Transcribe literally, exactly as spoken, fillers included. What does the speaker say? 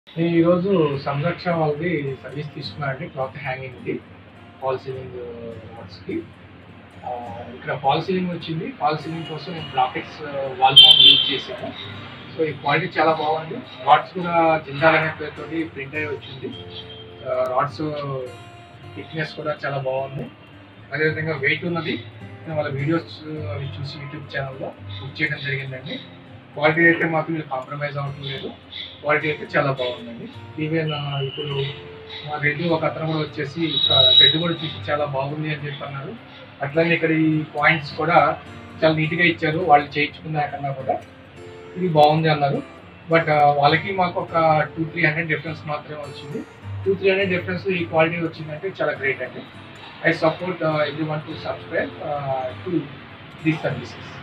నేను ఈరోజు సంరక్ష వాళ్ళది సర్వీస్ తీసుకున్నానండి. క్లాత్ హ్యాంగింగ్‌ది ఫాల్ సీలింగ్ రాడ్స్‌కి. ఆహ్, ఇక్కడ ఫాల్ సీలింగ్ వచ్చింది. ఫాల్ సీలింగ్ కోసం నేను బ్లాకెట్స్ వాల్ మౌంట్ యూజ్ చేశాను. సో ఈ క్వాలిటీ చాలా బాగుంది. రాడ్స్ కూడా జిందాల్ అనే పేరుతోటి ప్రింట్ అయ్యి వచ్చింది. ఆహ్, రాడ్స్ థిక్‌నెస్ కూడా చాలా బాగుంది. అదేవిధంగా వెయిట్ ఉన్నది. నేను వాళ్ళ వీడియోస్ అవి చూసి యూట్యూబ్ ఛానల్‌లో బుక్ చేయడం జరిగిందండి. క్వాలిటీ అయితే మాత్రం మీరు కాంప్రమైజ్ అవ్వటం లేదు. క్వాలిటీ అయితే చాలా బాగుందండి. ఈవెన్ ఇప్పుడు మా రెడ్డి ఒక అతను కూడా వచ్చేసి షెడ్ కూడా చూసి చాలా బాగుంది అని చెప్పి అన్నారు. అట్లనే ఇక్కడ ఈ పాయింట్స్ కూడా చాలా నీట్గా ఇచ్చారు. వాళ్ళు చేయించుకున్న కన్నా కూడా ఇది బాగుంది అన్నారు. బట్ వాళ్ళకి మాకు ఒక టూ త్రీ హండ్రెడ్ డిఫరెన్స్ మాత్రమే వచ్చింది. టూ త్రీ హండ్రెడ్ డిఫరెన్స్ ఈ క్వాలిటీ వచ్చిందంటే చాలా గ్రేట్ అండి. I support everyone to subscribe to these services.